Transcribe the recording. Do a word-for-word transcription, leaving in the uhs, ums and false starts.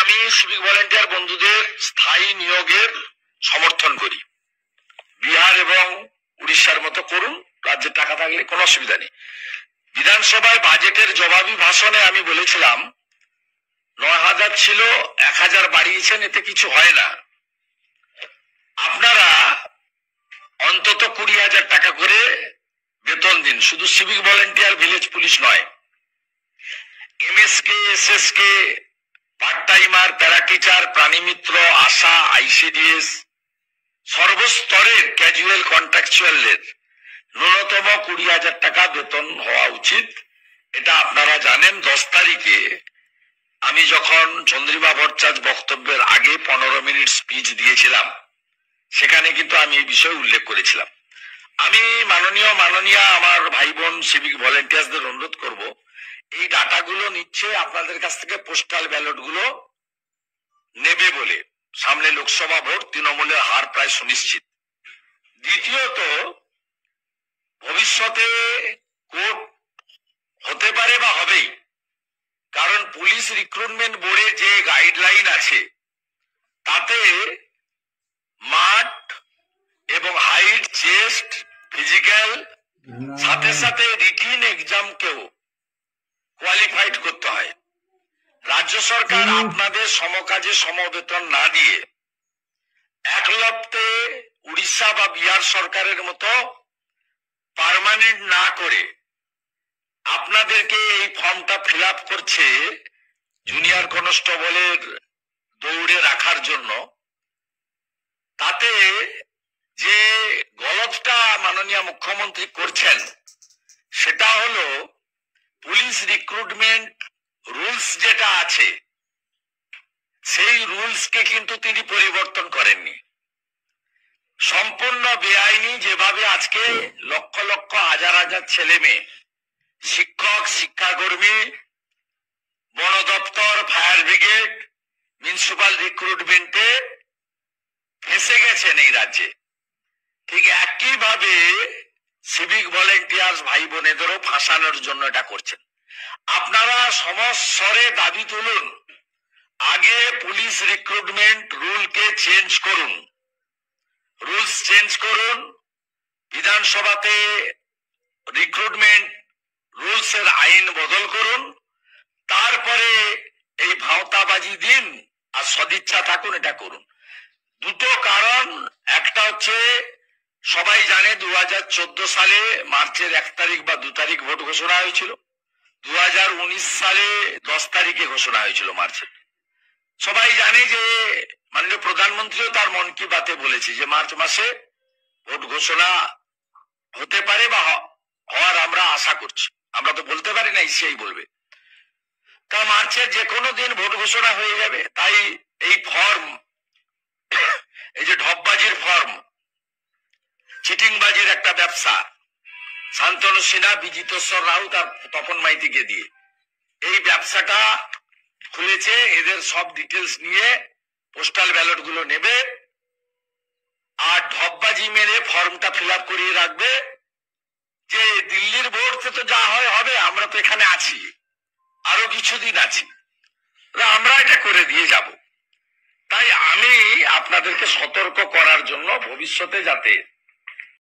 আমি civic volunteer বন্ধুদের স্থায়ী নিয়োগের সমর্থন করি। বিহার এবং উড়িষ্যার মতো করুন, রাজ্যের টাকা থাকলে কোনো অসুবিধা নেই। বিধানসভায় বাজেটের জবাবি ভাষণে আমি বলেছিলাম নয় হাজার ছিল, এক হাজার বাড়িয়েছেন, এতে কিছু হয় না। আপনারা অন্তত কুড়ি হাজার টাকা করে বেতন দিন, শুধু সিভিক ভলেন্টিয়ার, ভিলেজ পুলিশ নয়। MSK, SSK, part timer, para teacher, প্রাণী মিত্র, আশা, আইসিডিএস, সর্বস্তরের ক্যাজুয়াল কন্ট্রাকচুয়ালদের ন্যূনতম কুড়ি হাজার টাকা বেতন হওয়া উচিত। এটা আপনারা জানেন। দশ তারিখে আমি যখন চন্দ্রিমা ভট্টাচার্য বক্তব্যের আগে পনেরো মিনিট স্পিচ দিয়েছিলাম, সেখানে কিন্তু আমি এই বিষয়ে উল্লেখ করেছিলাম। আমি মাননীয় মাননীয়া আমার ভাই বোন সিভিক ভলেন্টিয়ার্সদের অনুরোধ করব, এই ডাটাগুলো নিচ্ছে আপনাদের কাছ থেকে পোস্টাল ব্যালট গুলো নেবে বলে। সামনে লোকসভা ভোট, তৃণমূলের হার প্রায় সুনিশ্চিত। দ্বিতীয়ত, ভবিষ্যতে কোর্ট হতে পারে বা হবেই, কারণ পুলিশ রিক্রুটমেন্ট বোর্ডে যে গাইডলাইন আছে তাতে মাঠ এবং হাইট, চেস্ট, ফিজিক্যাল, সাথে সাথে রিটিন এক্সামকেও কোয়ালিফাইড করতে হয়। রাজ্য সরকার আপনাদের সমকাজে সমবেতন না দিয়ে এক লপ্তে উড়িষ্যা বা বিহার সরকারের মতো পার্মানেন্ট না করে আপনাদেরকে এই ফর্মটা ফিল আপ করছে জুনিয়র কনস্টেবলের দৌড়ে রাখার জন্য। তাতে যে গলতটা মাননীয় মুখ্যমন্ত্রী করছেন সেটা হলো পুলিশ রিক্রুটমেন্ট রুলস যেটা আছে সেই রুলসকে কিন্তু তিনি পরিবর্তন করেননি। সম্পূর্ণ বেআইনি যেভাবে আজকে লক্ষ লক্ষ হাজার হাজার ছেলে মেয়ে, শিক্ষক, শিক্ষাকর্মী, বন দপ্তর, ফায়ার ব্রিগেড, মিউনিসিপাল রিক্রুটমেন্টে ফেসে গেছেন এই রাজ্যে, ঠিক একইভাবে সিভিক ভলেন্টিয়ার্স ভাই বোনেদেরও ফাঁসানোর জন্য এটা করছেন। আপনারা সমস্বরে দাবি তুলুন, আগে পুলিশ রিক্রুটমেন্ট রুলকে চেঞ্জ করুন, রুলস চেঞ্জ করুন, বিধানসভাতে রিক্রুটমেন্ট রুলস এর আইন বদল করুন, তারপরে এই ভাওতাবাজি দিন আর সদিচ্ছা থাকুন এটা করুন। দুটো কারণ, একটা হচ্ছে সবাই জানে দু হাজার চোদ্দ সালে মার্চের এক তারিখ বা দু তারিখ ভোট ঘোষণা হয়েছিল, দু হাজার উনিশ সালে দশ তারিখে ঘোষণা হয়েছিল মার্চের। সবাই জানে যে মাননীয় প্রধানমন্ত্রীও তার মন কি বাতে বলেছে যে মার্চ মাসে ভোট ঘোষণা হতে পারে বা হওয়ার আমরা আশা করছি। আমরা তো বলতে পারি না, ইসিআই বলবে। তা মার্চের যে কোনো দিন ভোট ঘোষণা হয়ে যাবে। তাই এই ফর্ম, এই যে ঢপবাজির ফর্ম, চিটিংবাজির একটা ব্যবসা, শান্তনু সিনহা, বিজিতেশ্বর রাউত আর তপন মাইতিকে দিয়ে এই ব্যবসাটা খুলেছে। এদের সব ডিটেলস নিয়ে পোস্টাল ব্যালট গুলো নেবে আর ঢপবাজি মেরে ফর্মটা ফিল আপ করিয়ে রাখবে যে দিল্লির ভোটে তো যা হয় হবে, আমরা তো এখানে আছি, আরো কিছুদিন আছি, আমরা এটা করে দিয়ে যাব। তাই আমি আপনাদেরকে সতর্ক করার জন্য ভবিষ্যতে যাতে